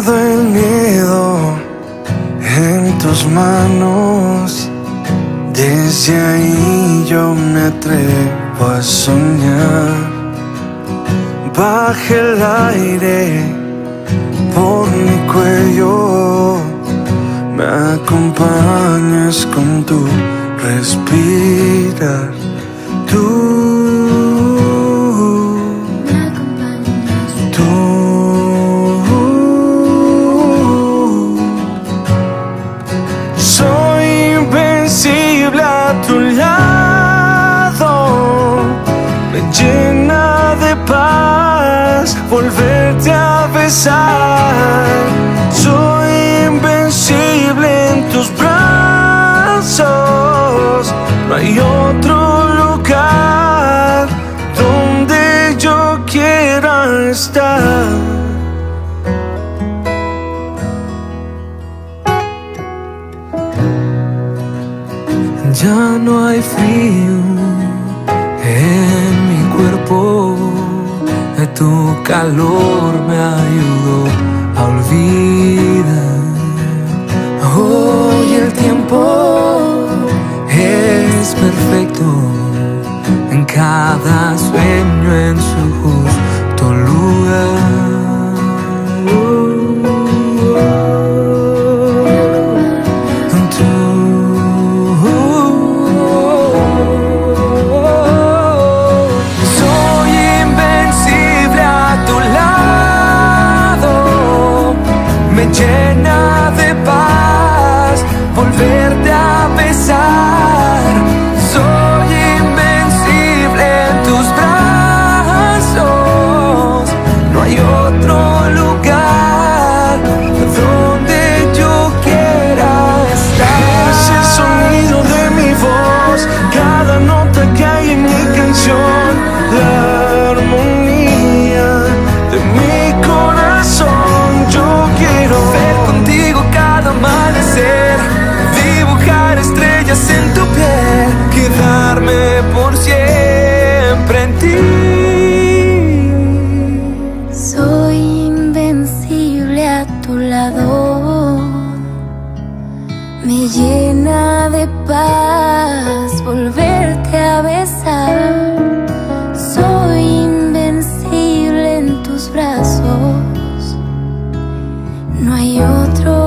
Guardo el miedo en tus manos. Desde ahí yo me atrevo a soñar. Baja el aire por mi cuello, me acompañas con tu respirar. Soy invencible a tu lado, me llena de paz volverte a besar. Soy invencible en tus brazos, no hay otro lugar donde yo quiera estar. Ya no hay frío en mi cuerpo, tu calor me ayudó a olvidar. Hoy el tiempo es perfecto, en cada sueño en su justo lugar. Llena de paz volverte a besar. Soy invencible en tus brazos, no hay otro lugar donde yo quiera estar. Es el sonido de mi voz, cada nota que hay en mi canción, la armonía de mi corazón. Yo quiero ver contigo cada amanecer, dibujar estrellas en tu piel, quedarme por siempre en ti. Soy invencible a tu lado, me llena de paz volverte a besar. Soy invencible en tus brazos, no hay otro